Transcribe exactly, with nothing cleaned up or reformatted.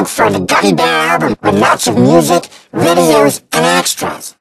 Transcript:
look for the Gummy Bear album with lots of music, videos, and extras.